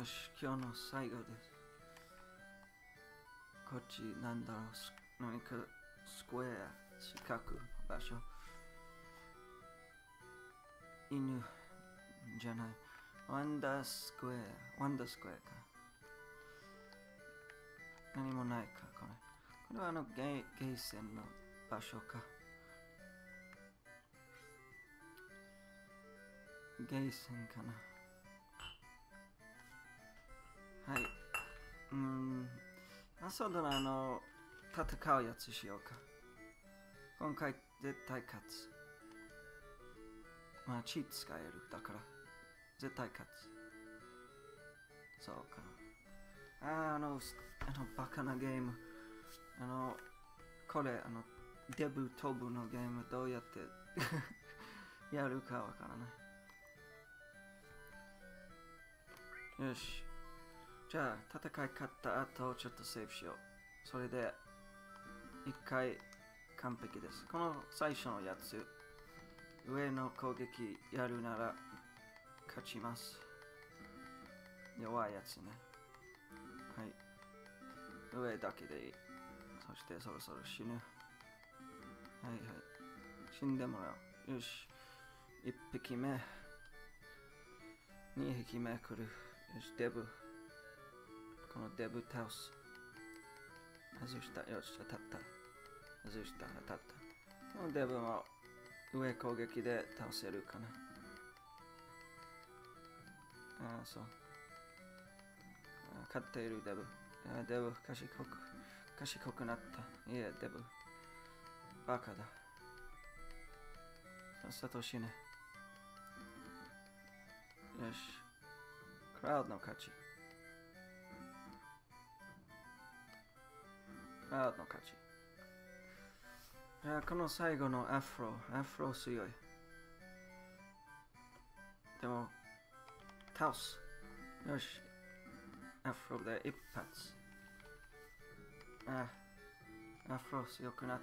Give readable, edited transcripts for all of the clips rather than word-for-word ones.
よし、今日の最後です。こっちなんだろう、何かスクエア、四角場所。犬じゃない。ワンダースクエア、ワンダースクエアか。何もないか、これ。これはゲーセンの場所か。ゲーセンかな。はい。朝ドラの戦うやつしようか。今回絶対勝つ。まあ、チート使える。だから、絶対勝つ。そうか。バカなゲーム。これ、デブ飛ぶのゲームどうやってやるかわからない。よし。じゃあ、戦い勝った後、ちょっとセーブしよう。それで、一回完璧です。この最初のやつ、上の攻撃やるなら勝ちます。弱いやつね。はい。上だけでいい。そしてそろそろ死ぬ。はいはい。死んでもらう。よし。一匹目。二匹目来る。よし、デブ。このデブ倒す。外した。よし、当たった。外した。当たった。このデブも上攻撃で倒せるかな。ああ、そう。勝っているデブ。デブ、賢くなった。いや、デブ。バカだ。さっさと死ね。よし。クラウドの勝ち。クラウドの勝ち。じゃあ、この最後のアフロ強い。でも、倒す。よし。アフロで一発。アフロ強くなった。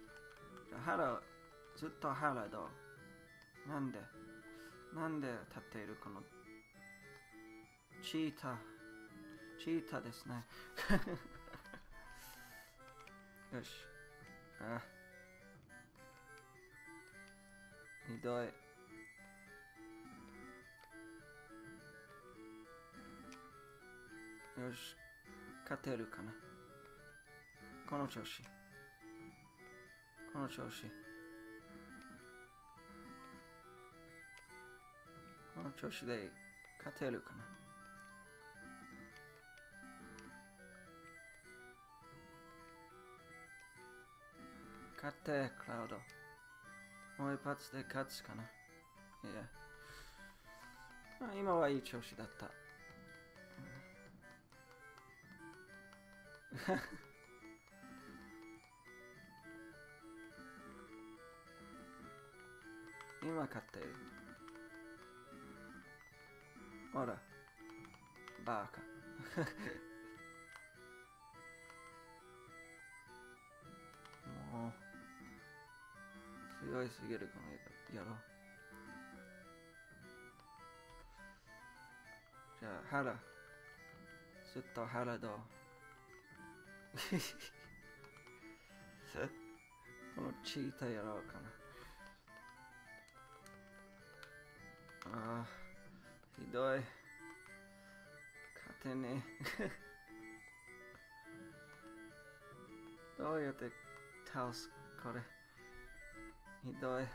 ずっと腹どうなんで立っているこのチータですね。よし。ひどい。よし。勝てるかな。この調子で勝てるかな。勝って、クラウド。もう一発で勝つかな。いや。今はいい調子だった。今勝っている。ほら、バカ。もう、強いすぎるこの野郎。じゃあ、腹。ずっと腹どうこのチータやろうかな。ひどい。勝てねえ。どうやって倒すこれ。ひどい。よ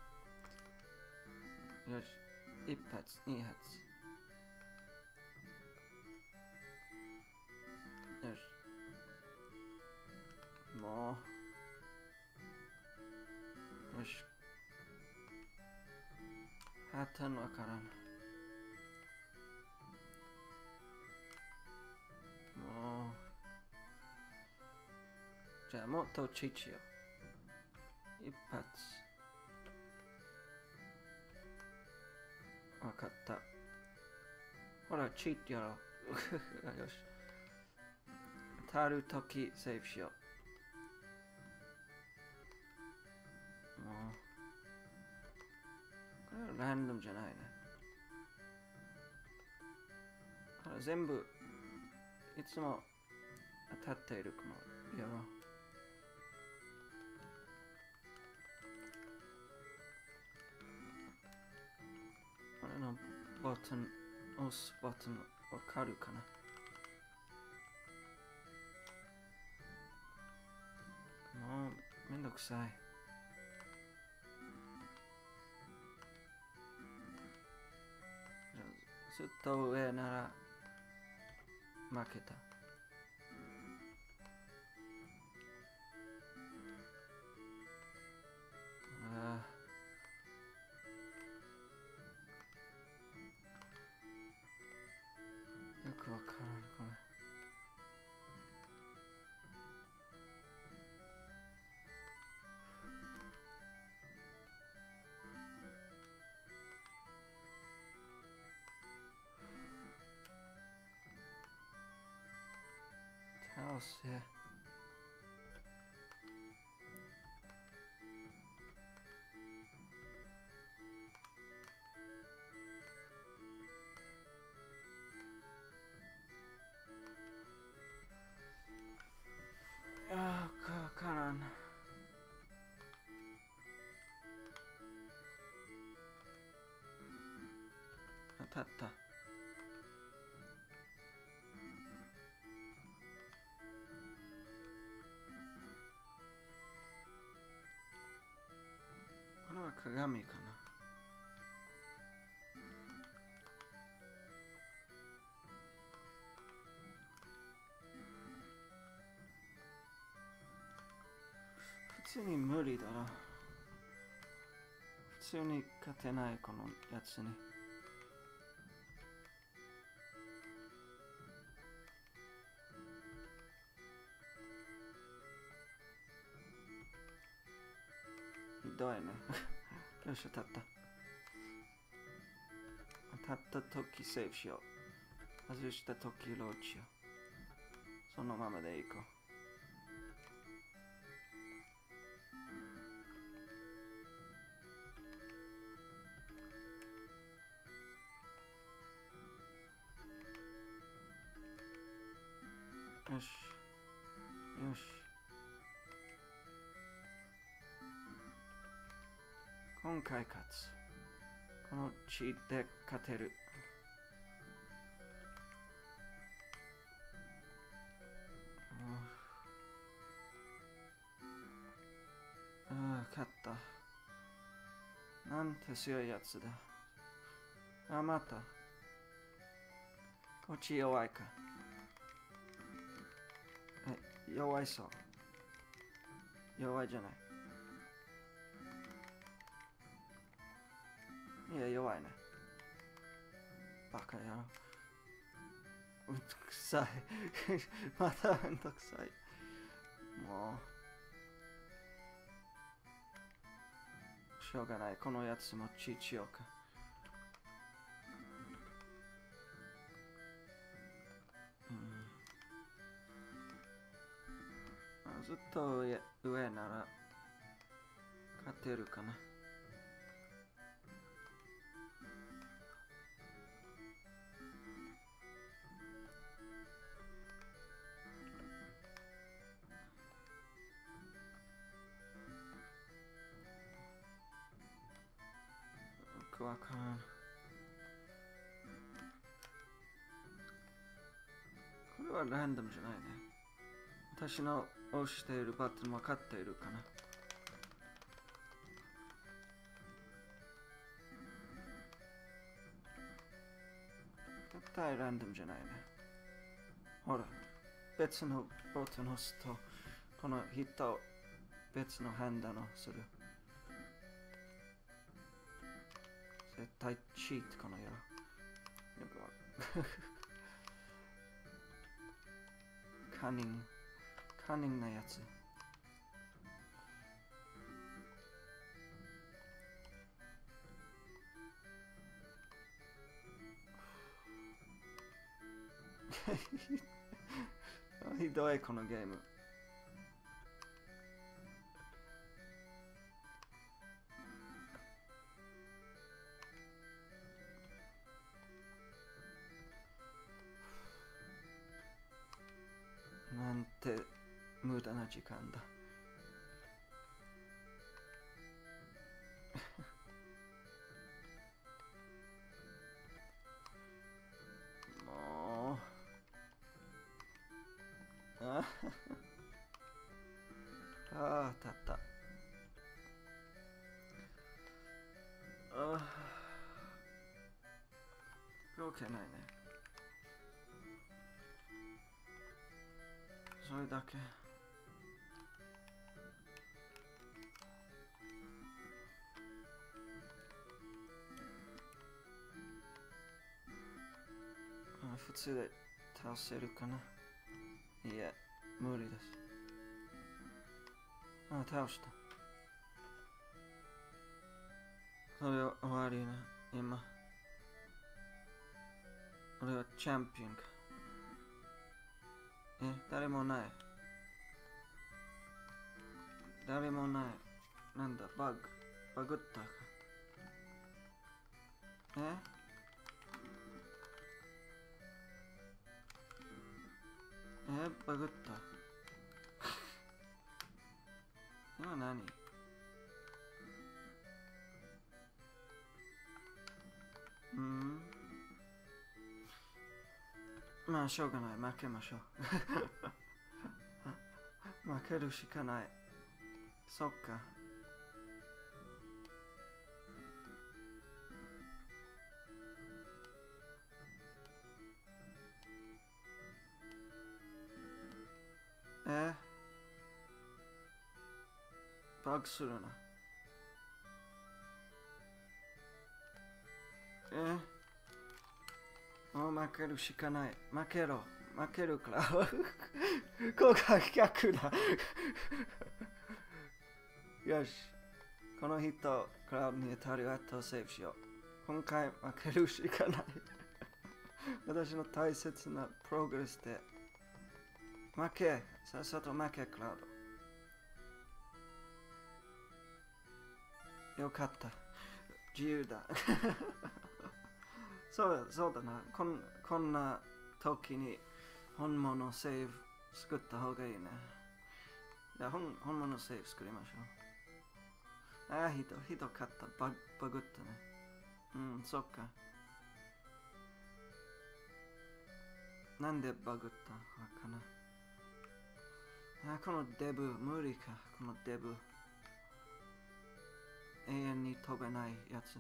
し。一発、二発。よし。もう。よし。パターンわからん。もう。じゃあもっとチーチよ。一発。わかった。ほら、チートやろう。よし。当たるときセーブしよう。もう。これはランダムじゃないね。これ全部いつも当たっているこの色。これのボタン、押すボタンわかるかな？もうめんどくさい。ずっと上なら負けた。よくわからんこれ。倒せ。わからん。当たった。これは鏡かな。普通に無理だな。普通に勝てないこのやつに。ひどいね。よし、当たった。当たった時セーフしよう。外した時ローチよ。そのままでいこう。よし。よし。今回勝つ。この血で勝てる。勝った。なんて強いやつだ。また。こっち弱いか。弱いそう。弱いじゃない。いや、弱いね。バカ野郎。うんどくさい。またうんどくさい。もう。しょうがない。このやつも血強か。ずっと上なら勝てるかな。よくわからん。これはランダムじゃないね。私の押しているバトン分かっているかな。絶対ランダムじゃないね。ほら、別のボタンを押すと、この人を別の判断をする。絶対チートこの野郎。よくわかる。カンニングなやつ。ひどいこのゲーム。 なんて無駄な時間だ。もう。ああ、たった。動けないね。それだけ。普通で倒せるかな。いえ、無理です。倒した。それは終わりな、今。俺はチャンピオンか。誰もない。誰もない。なんだ、バグったか。バグった。今何？まあしょうがない。負けましょう。負けるしかない。そっか。バグするな。もう負けるしかない。負けるから。ここが逆だ。よし。この人、クラウドに当たる後セーブしよう。今回負けるしかない。私の大切なプログレスで。負け。さっさと負け、クラウド。よかった。自由だ。そうだな。こんな時に本物セーブ作った方がいいね。じゃあ本物セーブ作りましょう。ひどかった。バグったね。そっか。なんでバグったのかな。このデブ、無理か。このデブ。永遠に飛べないやつ。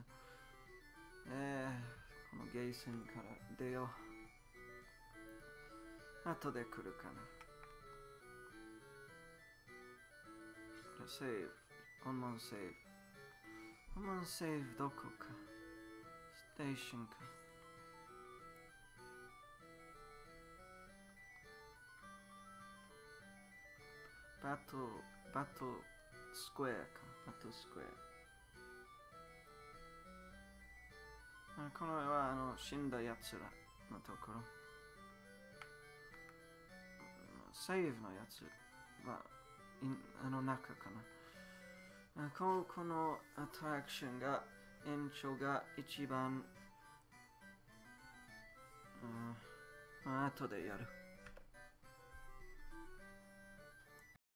このゲーセンから出よう。後で来るかな。セーブ。本物セーブ。本物セーブどこか。ステーションか。バトルスクエアか。バトルスクエア。これは死んだやつらのところ。セーブのやつは中かな。このアトラクションが延長が一番後でやる。